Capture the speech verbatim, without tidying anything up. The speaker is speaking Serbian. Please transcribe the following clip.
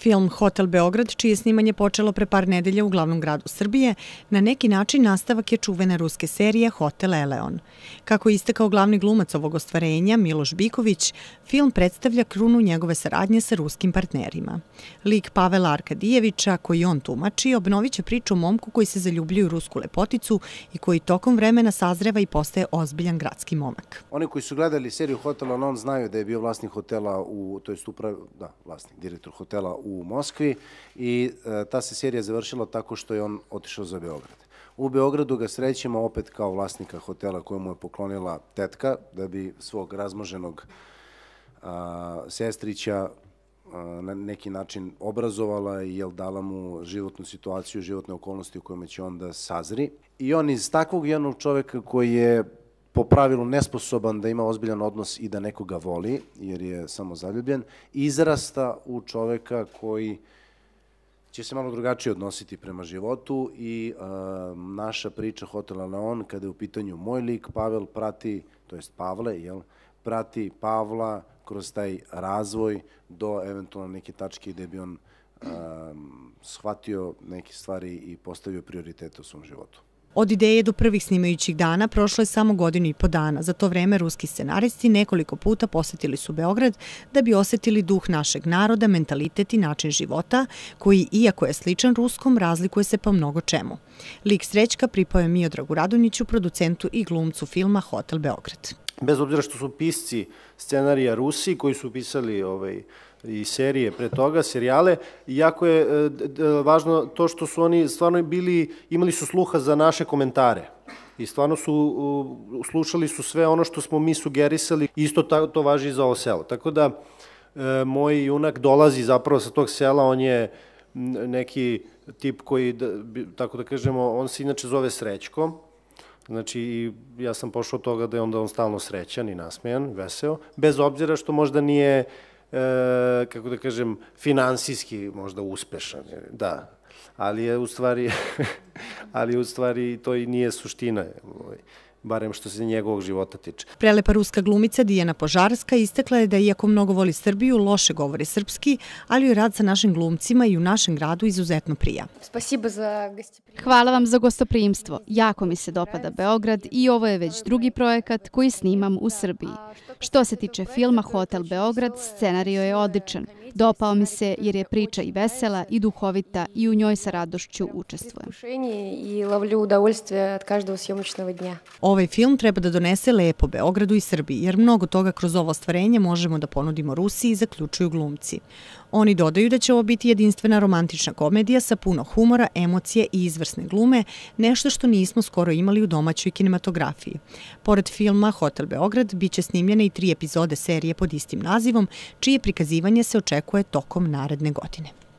Film Hotel Beograd, čije snimanje počelo pre par nedelja u glavnom gradu Srbije, na neki način nastavak je čuvene ruske serije Hotel Eleon. Kako je istakao glavni glumac ovog ostvarenja, Miloš Biković, film predstavlja krunu njegove saradnje sa ruskim partnerima. Lik Pavela Arkadijevića, koji on tumači, obnovit će priču o momku koji se zaljubljuje u rusku lepoticu i koji tokom vremena sazreva i postaje ozbiljan gradski momak. Oni koji su gledali seriju Hotel Eleon znaju da je bio vlasnik hotela, u, to jest uprav, da, vlasnik, direktor hotela u Moskvi i e, ta se serija završila tako što je on otišao za Beograd. U Beogradu ga srećemo opet kao vlasnika hotela koju mu je poklonila tetka da bi svog razmoženog a, sestrića a, na neki način obrazovala i jel, dala mu životnu situaciju, životne okolnosti u kojima će on da sazri. I on iz takvog jednog čoveka koji je po pravilu nesposoban da ima ozbiljan odnos i da nekoga voli, jer je samo zaljubljen, izrasta u čoveka koji će se malo drugačije odnositi prema životu i a, naša priča Hotel Eleon, kada je u pitanju moj lik, Pavel prati, to jest Pavle, jel, prati Pavla kroz taj razvoj do eventualno neke tačke gde bi on a, shvatio neke stvari i postavio prioritete u svom životu. Od ideje do prvih snimajućih dana prošlo je samo godinu i po dana. Za to vreme ruski scenaristi nekoliko puta posetili su Beograd da bi osetili duh našeg naroda, mentalitet i način života, koji, iako je sličan ruskom, razlikuje se po mnogo čemu. Lik Srećka pripao je Miodragu Radonjiću, producentu i glumcu filma Hotel Beograd. Bez obzira što su pisci scenarija Rusi, koji su pisali ovaj, i serije pre toga, serijale, jako je e, važno to što su oni stvarno bili, imali su sluha za naše komentare i stvarno su, uh, slušali su sve ono što smo mi sugerisali, isto ta, to važi i za ovo selo. Tako da, e, moj junak dolazi zapravo sa tog sela, on je neki tip koji, da, tako da kažemo, on se inače zove Srećko. Znači, ja sam pošao od toga da je onda on stalno srećan i nasmejan, veseo, bez obzira što možda nije, e, kako da kažem, finansijski možda uspešan, da, ali je u stvari, ali u stvari to i nije suština, barem što se njegovog života tiče. Prelepa ruska glumica Dijana Požarska istakla je da iako mnogo voli Srbiju, loše govori srpski, ali joj rad sa našim glumcima i u našem gradu izuzetno prija. Hvala vam za gostoprimstvo. Jako mi se dopada Beograd i ovo je već drugi projekat koji snimam u Srbiji. Što se tiče filma Hotel Beograd, scenario je odličan. Dopao mi se jer je priča i vesela i duhovita i u njoj sa radošću učestvujem. Ovaj film treba da donese lepo Beogradu i Srbiji, jer mnogo toga kroz ovo ostvarenje možemo da ponudimo Rusiji, zaključuju glumci. Oni dodaju da će ovo biti jedinstvena romantična komedija sa puno humora, emocije i izvrsne glume, nešto što nismo skoro imali u domaćoj kinematografiji. Pored filma Hotel Beograd biće snimljene i tri epizode serije pod istim nazivom, čije prikazivanje se očekuje tokom naredne godine.